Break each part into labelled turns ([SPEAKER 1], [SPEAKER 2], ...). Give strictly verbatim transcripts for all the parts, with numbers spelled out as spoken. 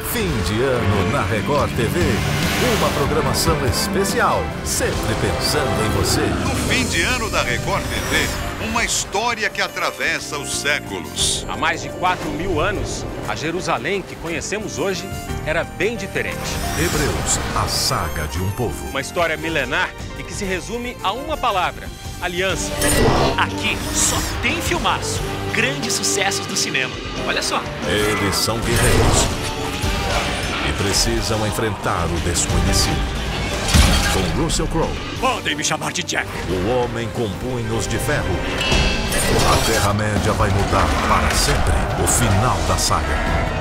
[SPEAKER 1] Fim de ano na Record T V. Uma programação especial, sempre pensando em você.
[SPEAKER 2] No fim de ano da Record T V, uma história que atravessa os séculos.
[SPEAKER 3] Há mais de quatro mil anos, a Jerusalém que conhecemos hoje era bem diferente.
[SPEAKER 1] Hebreus, a saga de um povo.
[SPEAKER 3] Uma história milenar e que se resume a uma palavra: aliança.
[SPEAKER 4] Aqui só tem filmaço. Grandes sucessos do cinema. Olha só.
[SPEAKER 1] Eles são guerreiros e precisam enfrentar o desconhecido. Com Russell Crowe.
[SPEAKER 4] Podem me chamar de Jack.
[SPEAKER 1] O homem com punhos de ferro. A Terra-média vai mudar para sempre. O final da saga.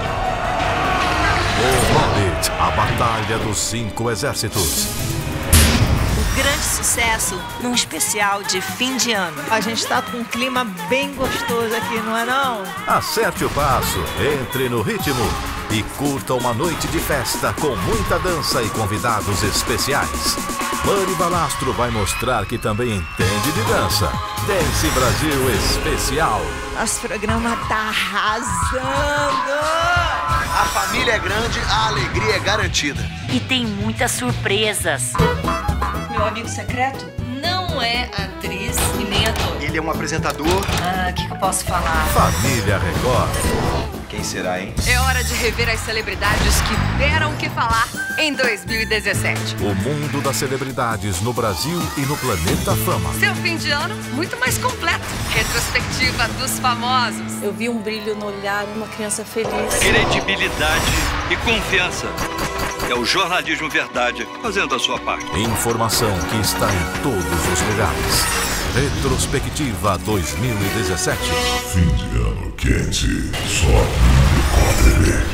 [SPEAKER 1] O Hobbit, a batalha dos cinco exércitos.
[SPEAKER 5] Grande sucesso num especial de fim de ano.
[SPEAKER 6] A gente tá com um clima bem gostoso aqui, não é não?
[SPEAKER 1] Acerte o passo, entre no ritmo e curta uma noite de festa com muita dança e convidados especiais. Mani Balastro vai mostrar que também entende de dança. Dance Brasil Especial.
[SPEAKER 6] Nosso programa tá arrasando!
[SPEAKER 7] A família é grande, a alegria é garantida.
[SPEAKER 8] E tem muitas surpresas.
[SPEAKER 9] Meu amigo secreto não é atriz e nem ator.
[SPEAKER 7] Ele é um apresentador.
[SPEAKER 9] Ah, o que, que eu posso falar?
[SPEAKER 1] Família Record.
[SPEAKER 7] Quem será, hein?
[SPEAKER 10] É hora de rever as celebridades que deram o que falar em dois mil e dezessete.
[SPEAKER 1] O mundo das celebridades no Brasil e no Planeta Fama.
[SPEAKER 10] Seu fim de ano muito mais completo. Retrospectiva dos famosos.
[SPEAKER 9] Eu vi um brilho no olhar de uma criança feliz.
[SPEAKER 11] Credibilidade e confiança. É o jornalismo verdade fazendo a sua parte.
[SPEAKER 1] Informação que está em todos os lugares. Retrospectiva dois mil e dezessete.
[SPEAKER 12] Fim de ano quente, só no Record T V.